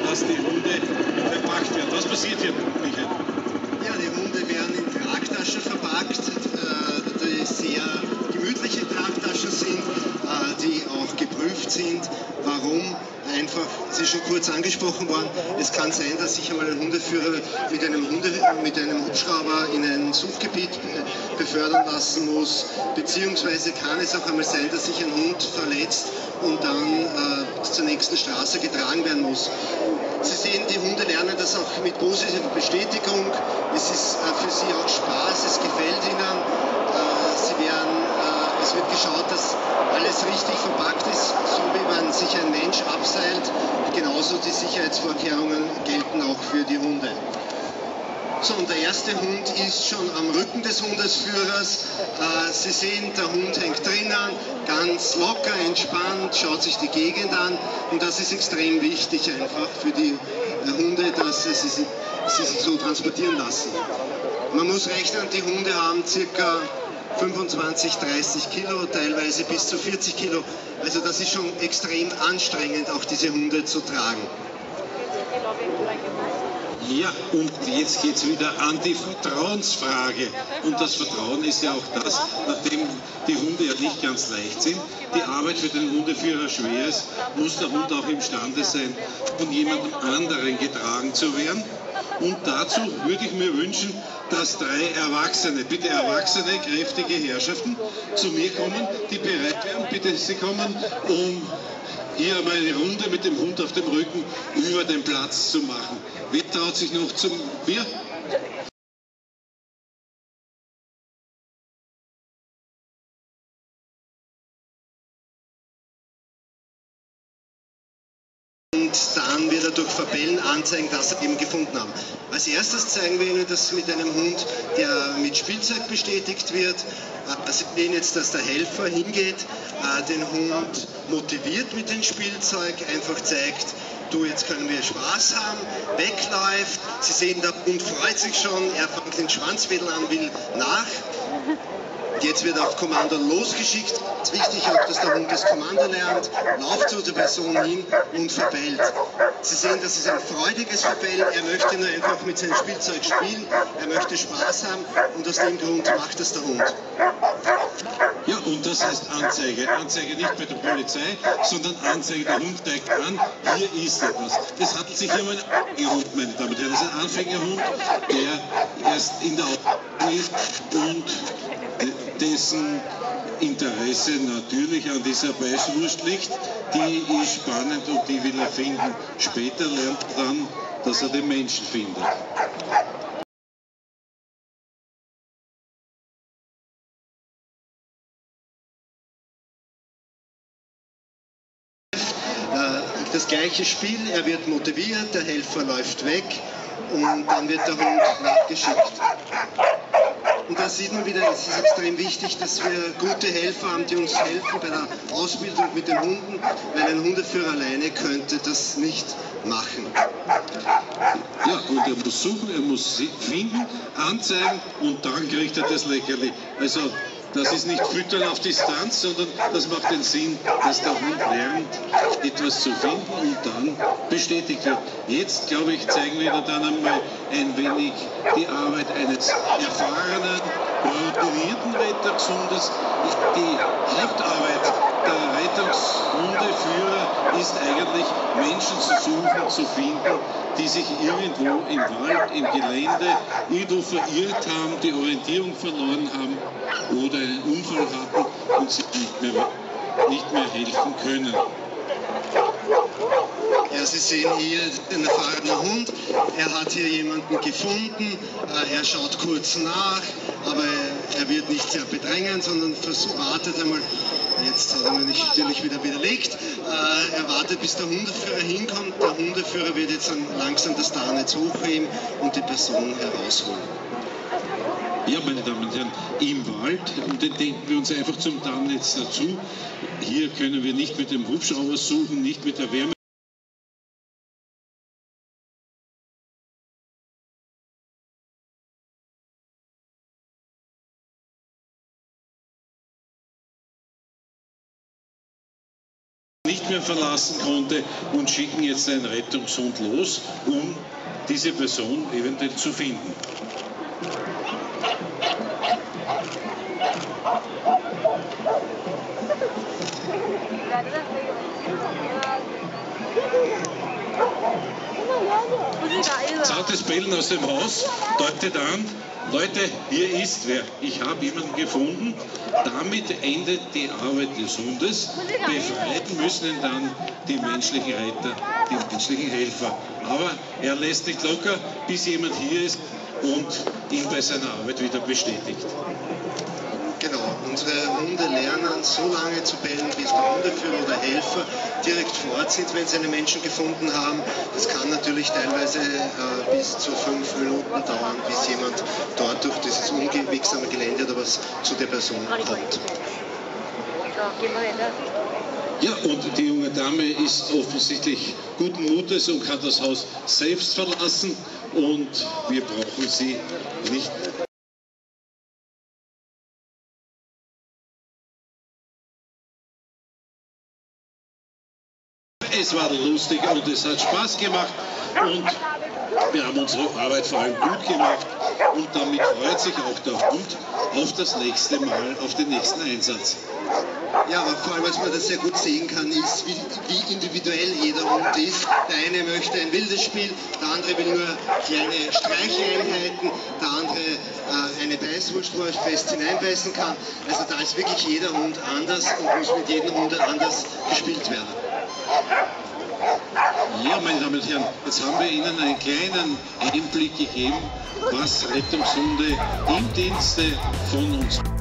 dass die Hunde verpackt werden. Was passiert hier, Michael? Ja, die Hunde werden in Tragtaschen verpackt, die sehr gemütliche Tragtaschen sind, die auch geprüft sind. Warum? Einfach, es ist schon kurz angesprochen worden, es kann sein, dass sich einmal ein Hundeführer mit einem Hubschrauber in ein Suchgebiet befördern lassen muss, beziehungsweise kann es auch einmal sein, dass sich ein Hund verletzt und dann zur nächsten Straße getragen werden muss. Sie sehen, die Hunde lernen das auch mit positiver Bestätigung. Es ist für sie auch Spaß, es gefällt ihnen. Es wird geschaut, dass alles richtig verpackt ist, so wie man sich ein Mensch abseilt. Genauso die Sicherheitsvorkehrungen gelten auch für die Hunde. So, und der erste Hund ist schon am Rücken des Hundesführers. Sie sehen, der Hund hängt drinnen, ganz locker, entspannt, schaut sich die Gegend an. Und das ist extrem wichtig einfach für die Hunde, dass sie sich so transportieren lassen. Man muss rechnen, die Hunde haben ca. 25, 30 Kilo, teilweise bis zu 40 Kilo. Also das ist schon extrem anstrengend, auch diese Hunde zu tragen. Ja, und jetzt geht es wieder an die Vertrauensfrage. Und das Vertrauen ist ja auch das, nachdem die Hunde ja nicht ganz leicht sind, die Arbeit für den Hundeführer schwer ist, muss der Hund auch imstande sein, von jemandem anderen getragen zu werden. Und dazu würde ich mir wünschen, dass 3 Erwachsene, bitte erwachsene, kräftige Herrschaften zu mir kommen, die bereit wären. Bitte, Sie kommen, um hier mal eine Runde mit dem Hund auf dem Rücken über den Platz zu machen. Wer traut sich noch zum Bier? Und dann wird er durch Verbellen anzeigen, dass er eben gefunden haben. Als erstes zeigen wir Ihnen das mit einem Hund, der mit Spielzeug bestätigt wird. Sie sehen jetzt, dass der Helfer hingeht, den Hund motiviert mit dem Spielzeug, einfach zeigt, du, jetzt können wir Spaß haben, wegläuft. Sie sehen, der Hund freut sich schon, er fängt den Schwanzwedel an, will nach. Jetzt wird auf Kommando losgeschickt. Es ist wichtig auch, dass der Hund das Kommando lernt, lauft zu der Person hin und verbellt. Sie sehen, das ist ein freudiges Verbellen. Er möchte nur einfach mit seinem Spielzeug spielen. Er möchte Spaß haben und aus dem Grund macht das der Hund. Ja, und das heißt Anzeige. Anzeige nicht bei der Polizei, sondern Anzeige. Der Hund zeigt an, hier ist etwas. Es handelt sich hier um einen Anfängerhund, meine Damen und Herren. Das ist ein Anfängerhund, der erst in der Ausbildung ist und dessen Interesse natürlich an dieser Beißwurst liegt. Die ist spannend und die will er finden. Später lernt er dann, dass er den Menschen findet. Das gleiche Spiel, er wird motiviert, der Helfer läuft weg und dann wird der Hund nachgeschickt. Und da sieht man wieder, es ist extrem wichtig, dass wir gute Helfer haben, die uns helfen bei der Ausbildung mit den Hunden, weil ein Hundeführer alleine könnte das nicht machen. Ja, und er muss suchen, er muss finden, anzeigen und dann kriegt er das Leckerli. Also das ist nicht Füttern auf Distanz, sondern das macht den Sinn, dass der Hund lernt, etwas zu finden und dann bestätigt wird. Jetzt, glaube ich, zeigen wir dann einmal ein wenig die Arbeit eines erfahrenen, routinierten Rettungshundes. Die Hauptarbeit der Rettungshundeführer ist eigentlich, Menschen zu suchen, zu finden, die sich irgendwo im Wald, im Gelände, irgendwo verirrt haben, die Orientierung verloren haben oder einen Unfall hatten und sich nicht mehr helfen können. Ja, Sie sehen hier einen erfahrenen Hund. Er hat hier jemanden gefunden. Er schaut kurz nach, aber er wird nicht sehr bedrängend, sondern wartet einmal. Jetzt hat er mich natürlich wieder widerlegt. Er wartet, bis der Hundeführer hinkommt. Der Hundeführer wird jetzt langsam das Tarnnetz hochheben und die Person herausholen. Ja, meine Damen und Herren, im Wald, und den denken wir uns einfach zum Tarnnetz dazu. Hier können wir nicht mit dem Hubschrauber suchen, nicht mit der Wärme. Nicht nicht mehr verlassen konnte und schicken jetzt einen Rettungshund los, um diese Person eventuell zu finden. Zartes Bellen aus dem Haus deutet an, Leute, hier ist wer. Ich habe jemanden gefunden. Damit endet die Arbeit des Hundes. Befreien müssen ihn dann die menschlichen Retter, die menschlichen Helfer. Aber er lässt nicht locker, bis jemand hier ist und ihn bei seiner Arbeit wieder bestätigt. Genau, unsere Hunde lernen so lange zu bellen, bis der Hundeführer oder Helfer direkt vor Ort sind, wenn sie einen Menschen gefunden haben. Das kann natürlich teilweise bis zu 5 Minuten dauern, bis jemand dort durch dieses unwegsame Gelände oder was zu der Person kommt. Ja, und die junge Dame ist offensichtlich guten Mutes und kann das Haus selbst verlassen und wir brauchen sie nicht. Es war lustig und es hat Spaß gemacht und wir haben unsere Arbeit vor allem gut gemacht und damit freut sich auch der Hund auf das nächste Mal, auf den nächsten Einsatz. Ja, aber vor allem, was man das sehr gut sehen kann, ist, wie individuell jeder Hund ist. Der eine möchte ein wildes Spiel, der andere will nur kleine Streicheinheiten, der andere eine Beißwurst, wo er fest hineinbeißen kann. Also da ist wirklich jeder Hund anders und muss mit jedem Hund anders gespielt werden. Ja, meine Damen und Herren, jetzt haben wir Ihnen einen kleinen Einblick gegeben, was Rettungshunde im Dienste von uns